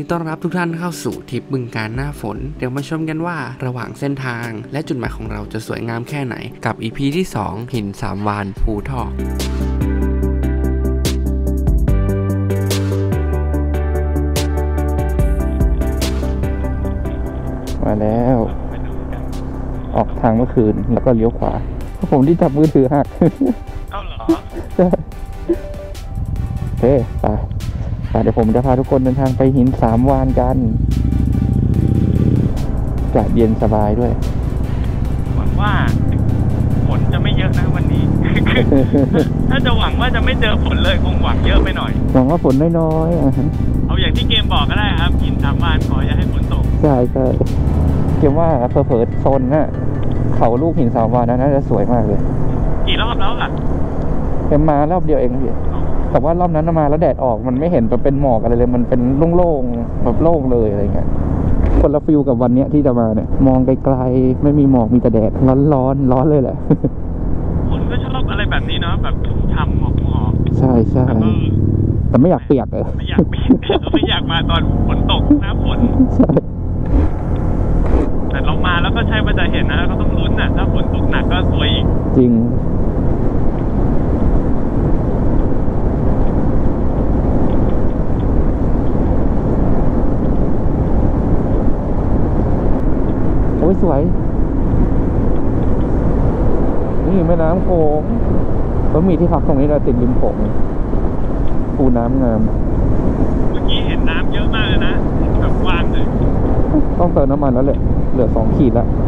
ต้อนรับทุกท่านเข้าสู่ทริปบึงกาฬหน้าฝนเดี๋ยวมาชมกันว่าระหว่างเส้นทางและจุดหมายของเราจะสวยงามแค่ไหนกับ EP ที่ 2 หิน3 วานภูทอกมาแล้วออกทางเมื่อคืนแล้วก็เลี้ยวขวาผมที่จับมือถือหักเอาเหรอใช่โอเคไปเดี๋ยวผมจะพาทุกคนเดินทางไปหิน3 วานกันอากาศเย็นสบายด้วยหวังว่าฝนจะไม่เยอะนะวันนี้ ถ้าจะหวังว่าจะไม่เจอฝนเลยคงหวังเยอะไปหน่อยหวังว่าฝนน้อยๆเอาอย่างที่เกมบอกก็ได้ครับหิน3 วานขออย่าให้ฝนตกใช่เกมว่าเผลอๆโซนน่ะเขาลูกหิน3 วานน่าจะสวยมากเลยกี่รอบแล้วล่ะเกมมารอบเดียวเองพี่แต่ว่ารอบนั้นมาแล้วแดดออกมันไม่เห็นเป็นหมอกอะไรเลยมันเป็นโล่งๆแบบโล่งเลยอะไรเงี้ยคนละฟิลกับวันเนี้ยที่จะมาเนี่ยมองไกลๆไม่มีหมอกมีแต่แดดร้อนเลยแหละคนก็ชอบอะไรแบบนี้เนาะแบบทำหมอกใช่แต่ไม่อยากเปียกเลยไม่อยากเปียกไม่อยากมาตอนฝนตกหน้าฝนใช่แต่เรามาแล้วก็ใช่ว่าจะเห็นนะก็ต้องลุ้นนะถ้าฝนตกหนักก็สวยอีกจริงโอ้ยสวยนี่แม่น้ำโขงก็มีที่พักตรงนี้เราติดริมโขงปูน้ำงามเมื่อกี้เห็นน้ำเยอะมากเลยนะแบบกว้างเลยต้องเติมน้ำมันแล้วแหละเหลือ2 ขีดแล้ว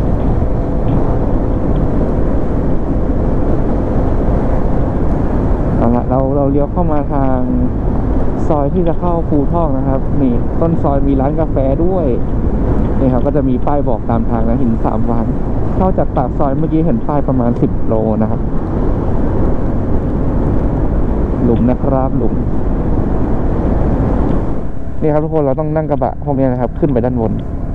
เอาละเราเลี้ยวเข้ามาทางซอยที่จะเข้าภูทอกนะครับนี่ต้นซอยมีร้านกาแฟด้วยนี่ครับก็จะมีป้ายบอกตามทางนะหิน3 วานเข้าจากปากซอยเมื่อกี้เห็นป้ายประมาณ10 โลนะครับหลุมนะครับหลุมนี่ครับทุกคนเราต้องนั่งกระบะพวกนี้นะครับขึ้นไปด้านบน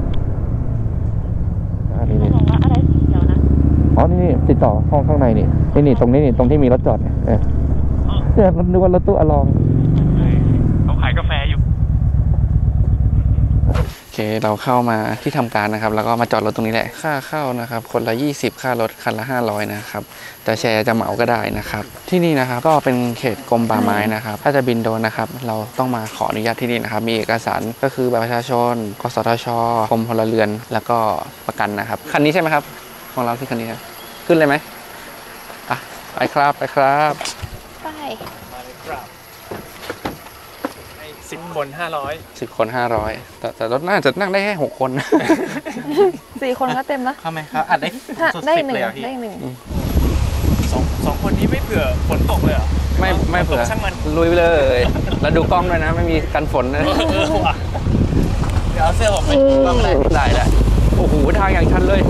นี่บอกว่าอะไรสีเขียวนะอ๋อนี่ติดต่อห้องข้างในนี่ตรงนี้ตรงที่มีรถจอดเนี่ยนึกว่ารถตู้อลองเขาขายกาแฟอยู่โอเคเราเข้ามาที่ทำการนะครับแล้วก็มาจอดรถตรงนี้แหละค่าเข้านะครับคนละ20ค่ารถคันละ500นะครับแต่แชร์จะเหมาก็ได้นะครับที่นี่นะครับก็เป็นเขตกรมป่าไม้นะครับถ้าจะบินโดรนนะครับเราต้องมาขออนุญาตที่นี่นะครับมีเอกสารก็คือบัตรประชาชนกสทช.กรมพลเรือนแล้วก็ประกันนะครับคันนี้ใช่ไหมครับของเราคือคันนี้ครับขึ้นเลยไหมไปครับไปครับไป 10 คน 500แต่รถน่าจะนั่งได้แค่6 คน 4 คนก็เต็มแล้วทำไมครับอัดได้ 1ได้ 2 คนนี้ไม่เผื่อฝนตกเลยเหรอไม่เผื่อลุยไปเลยแล้วดูกล้องด้วยนะไม่มีกันฝนนะเดี๋ยวเอาเสื้อผมไปกล้องได้โอ้โหทางอย่างชันเลย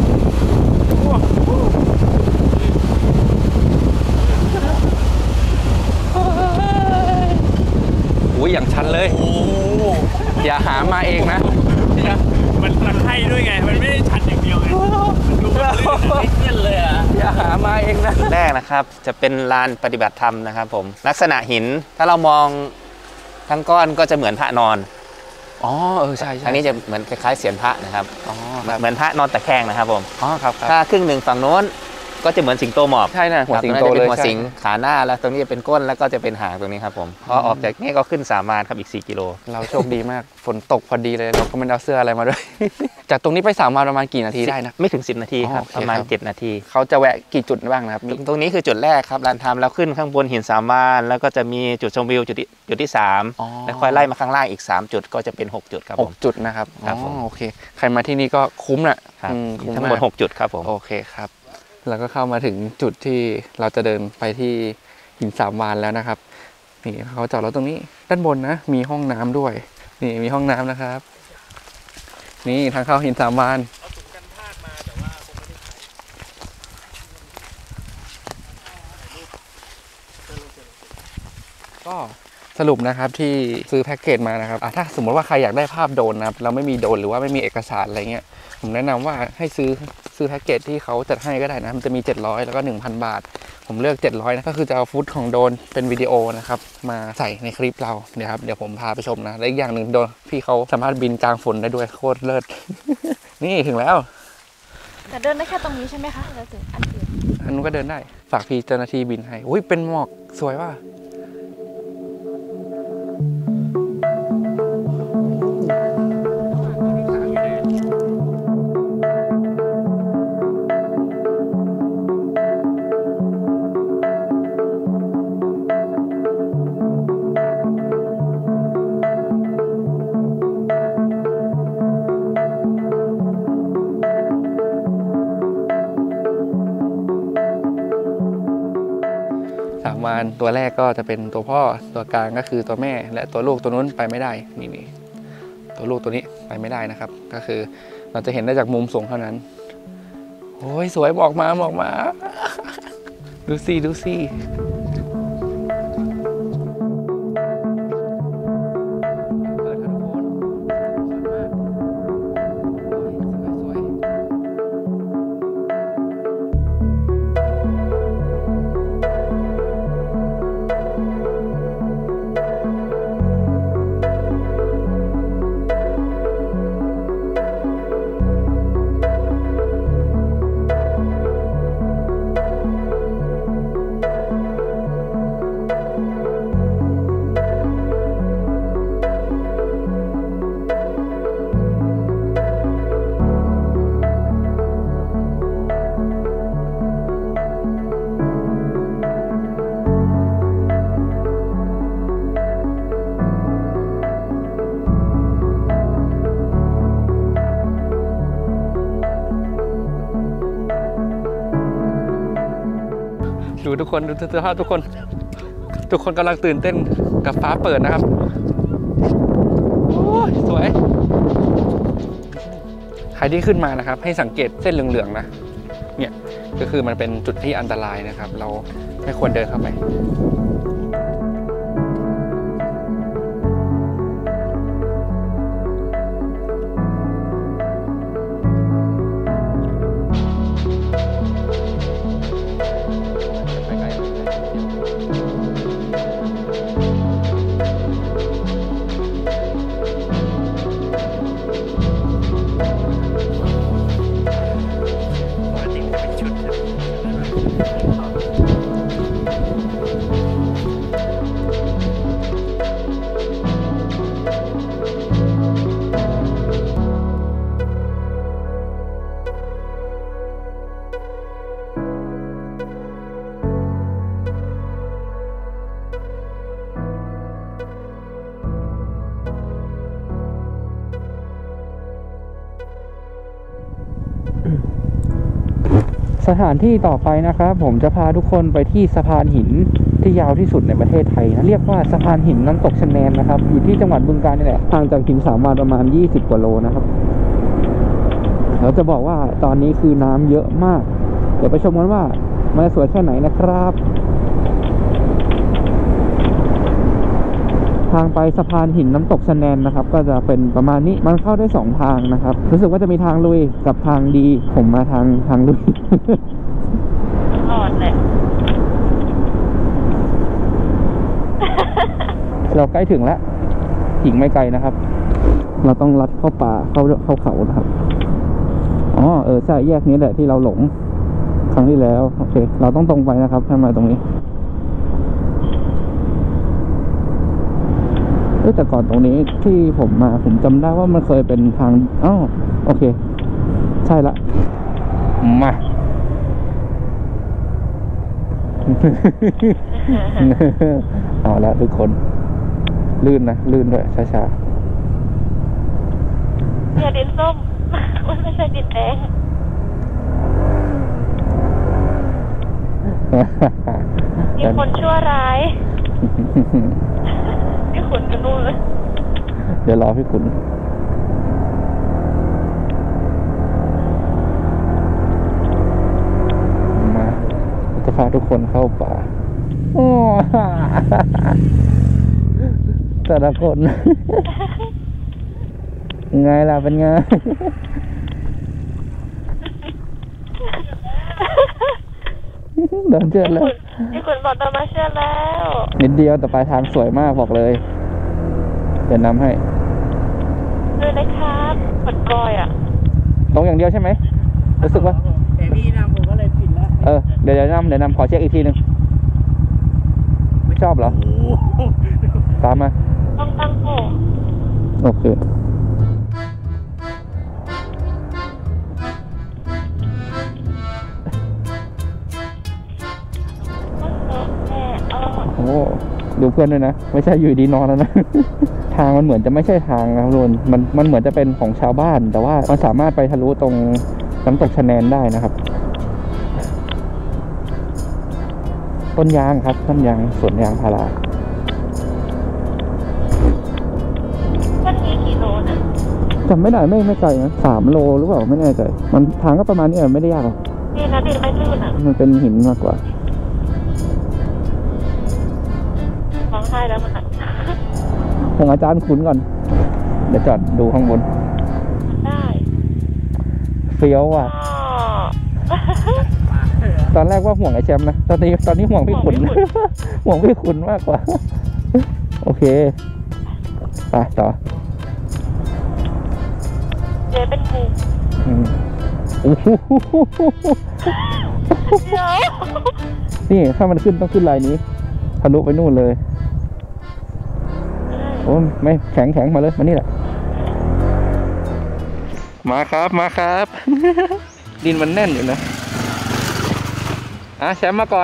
อย่างชันเลยอย่าหามาเองนะมันให้ด้วยไงมันไม่ได้ชันอย่างเดียวไงมันดูแบบเล่นเลยอ่ะอย่าหามาเองนะแรกนะครับจะเป็นลานปฏิบัติธรรมนะครับผมลักษณะหินถ้าเรามองทั้งก้อนก็จะเหมือนพระนอนใช่ทางนี้จะเหมือนคล้ายๆเสียนพระนะครับเหมือนพระนอนตะแคงนะครับผมครับถ้าครึ่งหนึ่งฝั่งโน้นก็จะเหมือนสิงโตหมอบใช่นะหัวสิงโตเลยหัวสิงขาหน้าแล้วตรงนี้จะเป็นก้นแล้วก็จะเป็นหางตรงนี้ครับผมพอออกจากนี้ก็ขึ้น3 วานครับอีก4 กิโลเราโชคดีมากฝนตกพอดีเลยเราก็ไม่ได้เอาเสื้ออะไรมาด้วยจากตรงนี้ไป3 วานประมาณกี่นาทีได้นะไม่ถึง10 นาทีครับประมาณ7 นาทีเขาจะแวะกี่จุดบ้างนะครับตรงนี้คือจุดแรกครับลานธรรมแล้วขึ้นข้างบนหิน3 วานแล้วก็จะมีจุดชมวิวจุดที่3แล้วค่อยไล่มาข้างล่างอีก3 จุดก็จะเป็น6 จุดครับผม 6 จุดนะครับโอเคใครมาที่นี่ก็คุ้มนะครับทั้งหมด6 จุดครับผมโอเคครับแล้วก็เข้ามาถึงจุดที่เราจะเดินไปที่หิน3 วานแล้วนะครับนี่เขาจอดรถตรงนี้ด้านบนนะมีห้องน้ำด้วยนี่มีห้องน้ำนะครับนี่ทางเข้าหิน3 วานก็สรุปนะครับที่ซื้อแพ็กเกจมานะครับถ้าสมมติว่าใครอยากได้ภาพโดรนนะครับเราไม่มีโดรนหรือว่าไม่มีเอกสารอะไรเงี้ยผมแนะนำว่าให้ซื้อซื้อแพ็กเกจที่เขาจัดให้ก็ได้นะมันจะมี700แล้วก็ 1,000 บาทผมเลือก700นะก็คือจะเอาฟุตของโดรนเป็นวิดีโอนะครับมาใส่ในคลิปเราเดี๋ยวผมพาไปชมนะและอีกอย่างหนึ่งโดรนพี่เขาสามารถบินกลางฝนได้ด้วยโคตรเลิศ นี่ถึงแล้วแต่เดินได้แค่ตรงนี้ใช่ไหมคะเราถึงอันอื่นอันนู้นก็เดินได้ฝากพี่เจ้าหน้าที่บินให้อุ้ยเป็นหมอกสวยว่ะ3 วันตัวแรกก็จะเป็นตัวพ่อตัวกลางก็คือตัวแม่และตัวลูกตัวนู้นไปไม่ได้นี่ตัวลูกตัวนี้ไปไม่ได้นะครับก็คือเราจะเห็นได้จากมุมสูงเท่านั้นโอ้ยสวยบอกมาดูสิเปิดค่ะทุกคนสวยมากโอ้ยสวย ดูทุกคนดูสภาพทุกคนกำลังตื่นเต้นกับฟ้าเปิดนะครับโอ้ยสวยใครที่ขึ้นมานะครับให้สังเกตเส้นเหลืองๆนะเนี่ยก็คือมันเป็นจุดที่อันตรายนะครับเราไม่ควรเดินเข้าไปสถานที่ต่อไปนะครับผมจะพาทุกคนไปที่สะพานหินที่ยาวที่สุดในประเทศไทยนะเรียกว่าสะพานหินน้ำตกชะแนนนะครับอยู่ที่จังหวัดบึงกาฬนี่แหละห่างจากหินสามวานประมาณ20 กว่าโลนะครับเราจะบอกว่าตอนนี้คือน้ำเยอะมากเดี๋ยวไปชมกันว่ามันสวยแค่ไหนนะครับทางไปสะพานหินน้ำตกชะแนนนะครับก็จะเป็นประมาณนี้มันเข้าได้2 ทางนะครับรู้สึกว่าจะมีทางลุยกับทางดีผมมาทางลุยอ่อนเลยเราใกล้ถึงแล้วอีกไม่ไกลนะครับเราต้องลัดเข้าป่าเข้าเขานะครับอ๋อใช่แยกนี้แหละที่เราหลงครั้งที่แล้วโอเคเราต้องตรงไปนะครับทำไมตรงนี้แต่ก่อนตรงนี้ที่ผมมาผมจำได้ว่ามันเคยเป็นทางอ้าวโอเคใช่ละมา เอาละทุกคนลื่นนะลื่นด้วยช้าๆเนี่ยดินส้ม มันไม่ใช่ดินแดงมีคนชั่วร้ายพี่ขุนกันนู่นเลยเดี๋ยวรอพี่ขุนมาจะพาทุกคนเข้าป่าโอ้แต่ละคน ไงล่ะเป็นไงเดินเชิญแล้วพี่ขุนบอกเดินมาเชื่อแล้วนิดเดียวแต่ปลายทางสวยมากบอกเลย เดี๋ยวนำให้เดินเลยครับกดกอยอ่ะตรงอย่างเดียวใช่ไหมรู้สึกว่าแต่พี่นำผมก็เลยผิดแล้วเดี๋ยวนำขอเช็คอีกทีหนึ่งไม่ชอบเหรอตามมาต้องตั้งโผโอเคโอ้ดูเพื่อนด้วยนะ ไม่ใช่อยู่ดีนอนแล้วนะ ทางมันเหมือนจะไม่ใช่ทางนะครับทุกคนมันเหมือนจะเป็นของชาวบ้าน แต่ว่ามันสามารถไปทะลุตรงน้ำตกชะแนนได้นะครับ ต้นยางครับต้นยางสวนยางพารามันมีกี่โลนะจำไม่ได้ไม่ไกลนะ3 โลหรือเปล่าไม่แน่ใจมันทางก็ประมาณนี้ไม่ได้ยากหรอกนี่นะดินไม่ลื่นอ่ะมันเป็นหินมากกว่าร้องไห้แล้วมันอ่ะของอาจารย์คุ้นก่อน เดี๋ยวจอดดูข้างบนได้เฟี้ยวอ่ะอ๋อตอนแรกว่าห่วงไอ้แชมป์นะ ตอนนี้ห่วงพี่ขุน ห่วงพี่ขุนมากกว่า โอเค ไปต่อเดี๋ยวเป็นหมูอืมโอ้โหเดี๋ยวนี่ถ้ามันขึ้นต้องขึ้นลายนี้ทะลุไปนู่นเลย โอ้ไม่แข็งมาเลยมานี่แหละ มาครับ ดินมันแน่นอยู่นะแชมป์มาก่อน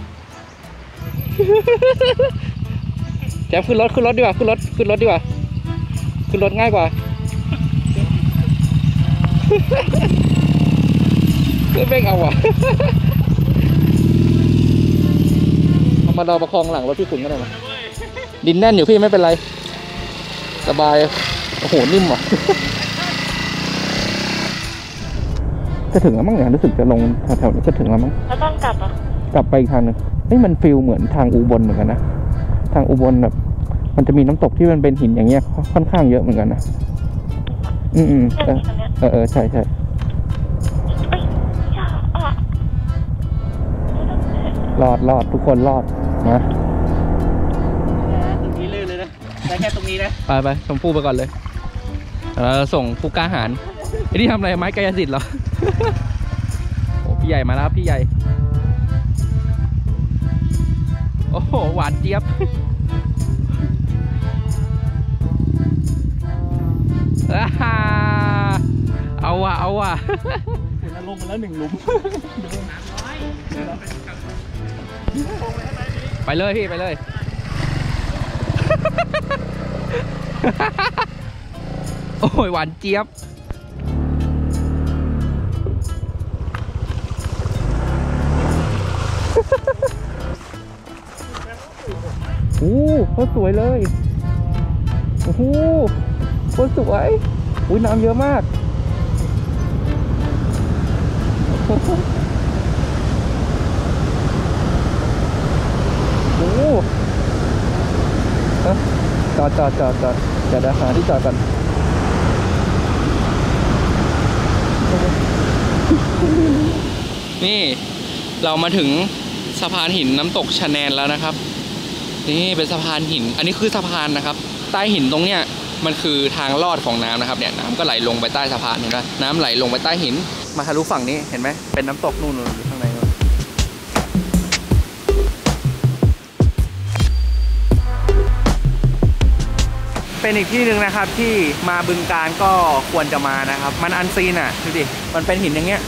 แชมป์ขึ้นรถดีกว่าขึ้นรถดีกว่าขึ้นรถง่ายกว่าเล่นเบ่งเอาว่ะ เอามาเราประคองหลังรถพี่ขุนก็ได้มาดินแน่นอยู่พี่ไม่เป็นไรสบายโอ้โหนิ่มอ่ะ จะถึงแล้วมั้งเนี่ยรู้สึกจะลงแถวๆนี้ก็ถึงแล้วมั้งแล้วต้องกลับอ่ะกลับไปอีกทางหนึ่งมันฟิลเหมือนทางอุบลเหมือนกันนะทางอุบลแบบมันจะมีน้ำตกที่มันเป็นหินอย่างเงี้ยค่อนข้างเยอะเหมือนกันนะใช่เอ้ยอย่าอ่ะรอดทุกคนรอดมาตรงนี้ลื่นเลยนะได้แค่ตรงนี้นะไปชมพู่ไปก่อนเลยเราส่งผู้กล้าหาญไอ้นี่ทำอะไรไม้กายสิทธิ์เหรอ โอ้พี่ใหญ่มาแล้วพี่ใหญ่โอ้โหหวานเจี๊ยบ เอาว่ะคุณลงมาแล้ว1 หลุมไปเลยพี่ไปเลย โอ้ยหวานเจี๊ยบ โอ้โหสวยเลย โอ้โหโคตรสวยอุ้ยน้ำเยอะมากโอ้โหจอดเดี๋ยวหาที่จอดก่อนนี่เรามาถึงสะพานหินน้ำตกชะแนนแล้วนะครับนี่เป็นสะพานหินอันนี้คือสะพานนะครับใต้หินตรงเนี้ยมันคือทางลอดของน้ำนะครับเนี่ยน้ำก็ไหลลงไปใต้สะพานเห็นไหมน้ำไหลลงไปใต้หินมาทะลุฝั่งนี้เห็นไหมเป็นน้ำตกนู่นอยู่ข้างในนู่นเป็นอีกที่หนึ่งนะครับที่มาบึงกาฬก็ควรจะมานะครับมันอันซีนอ่ะดูดิมันเป็นหินอย่างเงี้ย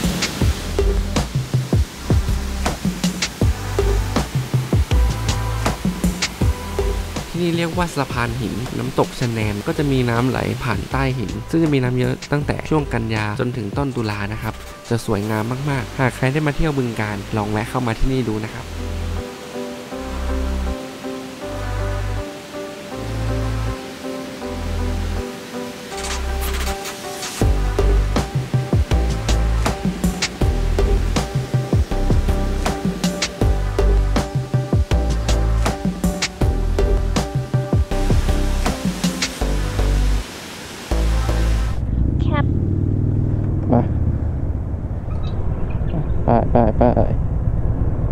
ที่นี่เรียกว่าสะพานหินน้ำตกชะแนนก็จะมีน้ำไหลผ่านใต้หินซึ่งจะมีน้ำเยอะตั้งแต่ช่วงกันยาจนถึงต้นตุลานะครับจะสวยงามมากๆหากใครได้มาเที่ยวบึงกาฬลองแวะเข้ามาที่นี่ดูนะครับไป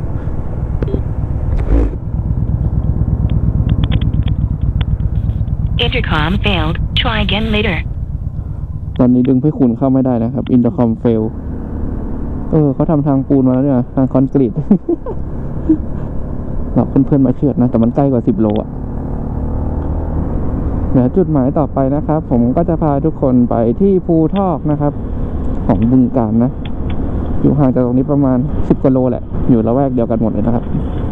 Intercom failed. Try again later. ตอนนี้ดึงพี่คุณเข้าไม่ได้นะครับ อินเตอร์คอมเฟลเขาทำทางปูนมาแล้วเนี่ยทางคอนกรีต เราเพื่อนๆมาเชือดนะแต่มันใกล้กว่า10 โลอ่ะเดี๋ยวจุดหมายต่อไปนะครับ ผมก็จะพาทุกคนไปที่ภูทอกนะครับ ของบึงกาฬนะอยู่ห่างจากตรงนี้ประมาณ10 กว่าโลแหละอยู่ละแวกเดียวกันหมดเลยนะครับ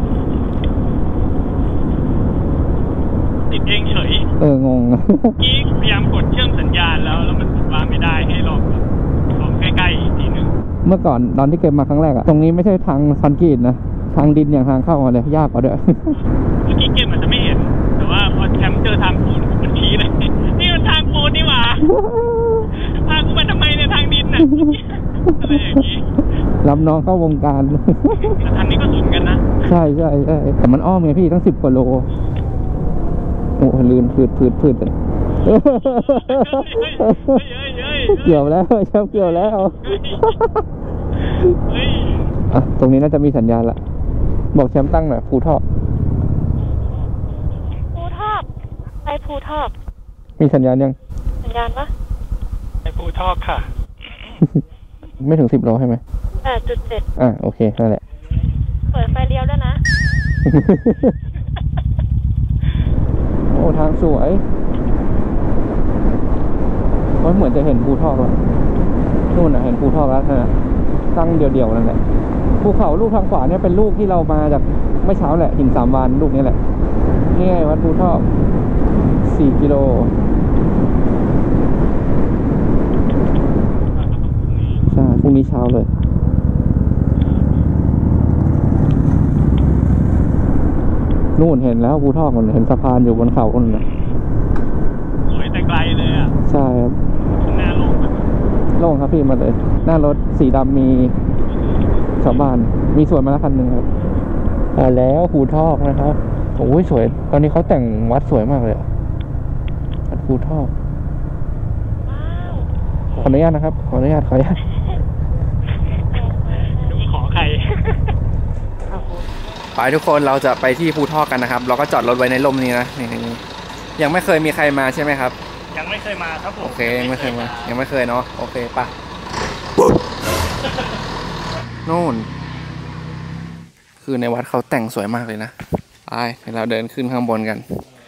ติดเองเฉยงงกี้พยายามกดเชื่อมสัญญาณแล้วมันว่าไม่ได้ให้ลองใกล้ๆอีกทีหนึ่งเมื่อก่อนตอนที่เก็บมาครั้งแรกอะตรงนี้ไม่ใช่ทางคอนกรีตนะทางดินอย่างทางเข้ามาเลยยากกว่าด้วยเมื่อกี้เกมอาจจะไม่เห็นแต่ว่าพอแชมป์เจอทางปูนมันชี้เลย นี่มันทางปูนนี่หว่าพากูมาทำไมในทางดินน่ะอะไรอย่างนี้รับน้องเข้าวงการแต่ทางนี้ก็สูงกันนะใช่แต่มันอ้อมไงพี่ตั้ง10 กว่าโลโอ้ลื่นพืดเกี่ยวแล้วแชมป์เกี่ยวแล้วอ่ะตรงนี้น่าจะมีสัญญาณละบอกแชมป์ตั้งหน่อยภูทอกภูทอกไปภูทอกมีสัญญาณยังสัญญาณปะไอ้ภูทอกค่ะไม่ถึง10 โลใช่ไหม 8.7 โอเคนั่นแหละเปิดไฟเลี้ยวด้วยนะโอ้ทางสวยมันเหมือนจะเห็นภูทอกแล้วนู่นน่ะเห็นภูทอกแล้วนะตั้งเดียวๆนั่นแหละภูเขาลูกทางขวาเนี่ยเป็นลูกที่เรามาจากเมื่อเช้าแหละหิน3 วานลูกนี้แหละนี่ไงวัดภูทอก4 กิโลใช่พรุ่งนี้เช้าเลยนู่นเห็นแล้วภูทอกมันเห็นสะพานอยู่บนเขาคนน่ะสวยแต่ไกลเลยอ่ะใช่ครับหน้าลงโล่งครับพี่มาเลยหน้ารถสีดำมีชาวบ้านมีสวนมาแล้วคันหนึ่งครับแล้วภูทอกนะครับโอ้ยสวยตอนนี้เขาแต่งวัดสวยมากเลยวัดภูทอกขออนุญาตนะครับขออนุญาตดูว่าขอใครไปทุกคนเราจะไปที่ภูทอกกันนะครับ เราก็จอดรถไว้ในร่มนี้นะนี่ยังไม่เคยมีใครมาใช่ไหมครับยังไม่เคยมาครับผมโอเคยังไม่เคยมายังไม่เคยเนาะโอเคปะนู่นคือในวัดเขาแต่งสวยมากเลยนะไปเดี๋ยวเราเดินขึ้นข้างบนกัน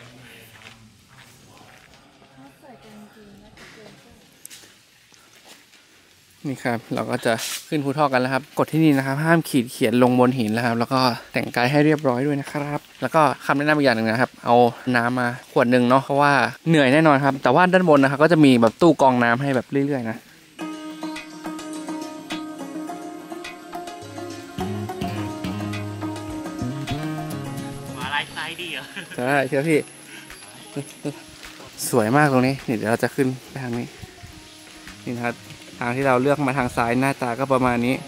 นี่ครับเราก็จะขึ้นภูทอกกันแล้วครับกฎที่นี่นะครับห้ามขีดเขียนลงบนหินแล้วครับแล้วก็แต่งกายให้เรียบร้อยด้วยนะครับแล้วก็คำแนะนำอีกอย่างหนึ่งนะครับเอาน้ำมาขวดหนึ่งเนาะเพราะว่าเหนื่อยแน่นอนครับแต่ว่าด้านบนนะครับก็จะมีแบบตู้กรองน้ำให้แบบเรื่อยๆนะมาไลฟ์ไซด์ดีเหรอใช่เชื่อพี่สวยมากตรงนี้นี่เดี๋ยวเราจะขึ้นไปทางนี้นี่นะครับทางที่เราเลือกมาทางซ้ายหน้าตาก็ประมาณนี้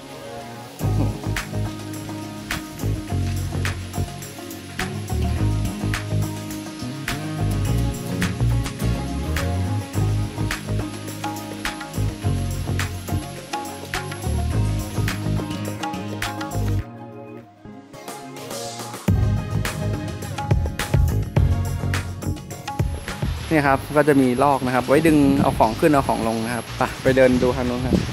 นี่ครับก็จะมีลอกนะครับไว้ดึงเอาของขึ้นเอาของลงนะครับไปเดินดูทางนู้นครับ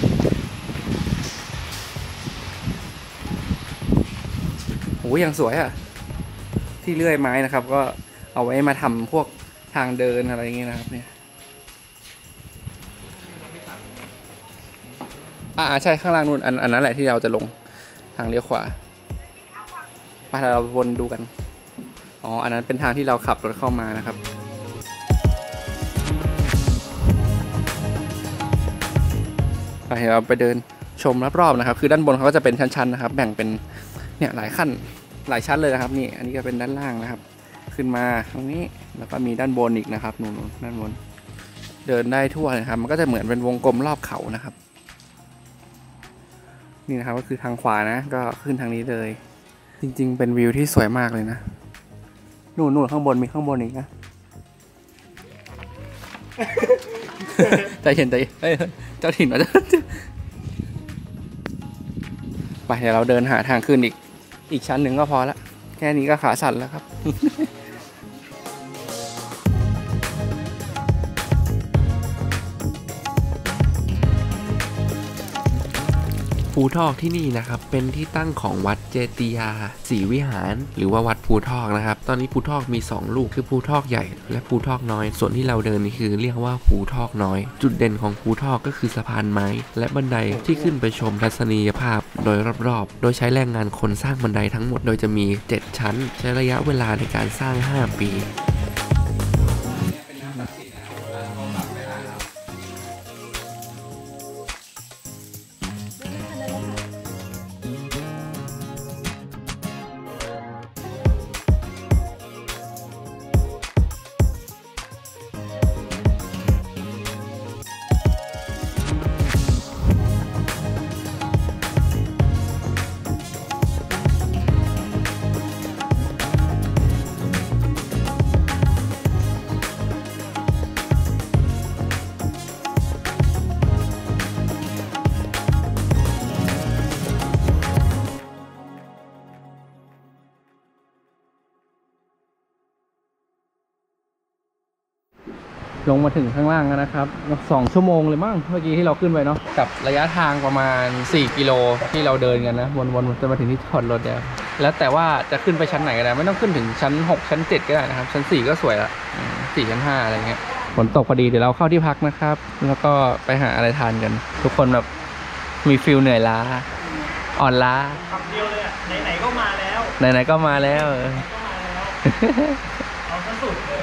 โหอย่างสวยอ่ะที่เลื่อยไม้นะครับก็เอาไว้มาทำพวกทางเดินอะไรอย่างเงี้ยนะครับเนี่ยใช่ข้างล่างนู้นอันนั้นแหละที่เราจะลงทางเลี้ยวขวาไปเราวนดูกันอันนั้นเป็นทางที่เราขับรถเข้ามานะครับเราไปเดินชมรอบๆนะครับคือด้านบนเขาก็จะเป็นชั้นๆนะครับแบ่งเป็นเนี่ยหลายขั้นหลายชั้นเลยนะครับนี่อันนี้ก็เป็นด้านล่างนะครับขึ้นมาตรงนี้แล้วก็มีด้านบนอีกนะครับนู่นด้านบนเดินได้ทั่วเลยครับมันก็จะเหมือนเป็นวงกลมรอบเขานะครับนี่นะครับก็คือทางขวานะก็ขึ้นทางนี้เลยจริงๆเป็นวิวที่สวยมากเลยนะนู่นข้างบนมีข้างบนอีกนะ ใจเย็นเจ้าถิ่นมาไปเดี๋ยวเราเดินหาทางขึ้นอีกชั้นหนึ่งก็พอละแค่นี้ก็ขาสั่นแล้วครับภูทอกที่นี่นะครับเป็นที่ตั้งของวัดเจติยาศรีวิหารหรือว่าวัดภูทอกนะครับตอนนี้ภูทอกมี2ลูกคือภูทอกใหญ่และภูทอกน้อยส่วนที่เราเดินนี่คือเรียกว่าภูทอกน้อยจุดเด่นของภูทอกก็คือสะพานไม้และบันไดที่ขึ้นไปชมทัศนียภาพโดยรอบๆโดยใช้แรงงานคนสร้างบันไดทั้งหมดโดยจะมี7ชั้นใช้ระยะเวลาในการสร้าง5 ปีลงมาถึงข้างล่างแล้วนะครับ2 ชั่วโมงเลยมั้งเมื่อกี้ที่เราขึ้นไปเนาะกับระยะทางประมาณ4 กิโลที่เราเดินกันนะวนๆจนมาถึงที่จอดรถแล้วแต่ว่าจะขึ้นไปชั้นไหนก็ได้ไม่ต้องขึ้นถึงชั้น6ชั้น7ก็ได้นะครับชั้น4ก็สวยละ4ชั้น5อะไรเงี้ยฝนตกพอดีเดี๋ยวเราเข้าที่พักนะครับแล้วก็ไปหาอะไรทานกันทุกคนแบบมีฟิลเหนื่อยล้าอ่อนล้าคำเดียวเลยอ่ะไหนๆก็มาแล้วไหนๆก็มาแล้วเอาซะสุดเลย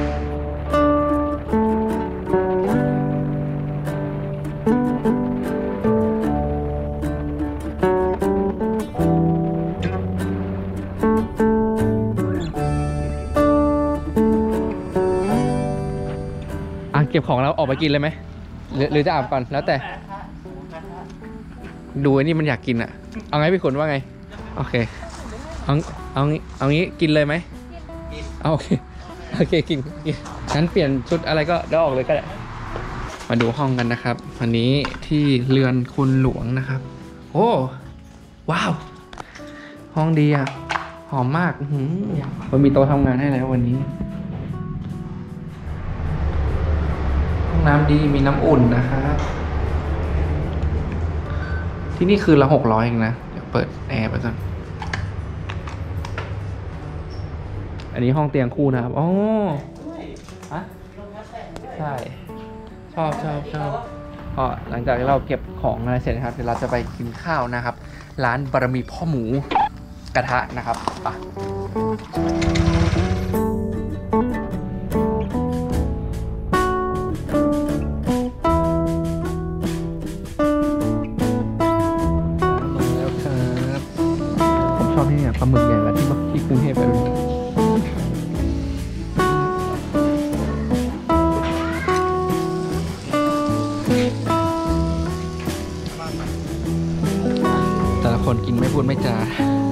เก็บของแล้วออกไปกินเลยไหมหรือจะอาบก่อนแล้วแต่ดูไอ้นี่มันอยากกินอ่ะเอาไงพี่ขนว่าไงโอเคเอางี้กินเลยไหมโอเคกินงั้นเปลี่ยนชุดอะไรก็เดี๋ยวออกเลยก็ได้มาดูห้องกันนะครับวันนี้ที่เรือนคุณหลวงนะครับโอ้ว้าวห้องดีอ่ะหอมมากมันมีโต๊ะทำงานให้แล้ววันนี้น้ำดีมีน้ำอุ่นนะครับที่นี่คือละ600เองนะเดี๋ยวเปิดแอร์ไปก่อนอันนี้ห้องเตียงคู่นะครับอ๋อฮะใช่ชอบก็หลังจากที่เราเก็บของอะไรเสร็จนะครับเดี๋ยวเราจะไปกินข้าวนะครับร้านบารมีพ่อหมูกระทะนะครับไปปลาหมึกใหญ่แล้วที่กรุงเทพไปเลยแต่ละคนกินไม่พูดไม่จา